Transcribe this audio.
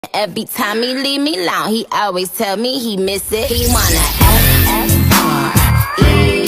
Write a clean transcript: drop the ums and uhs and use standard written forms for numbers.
Every time he leave me alone, he always tell me he miss it. He wanna F-F-R-E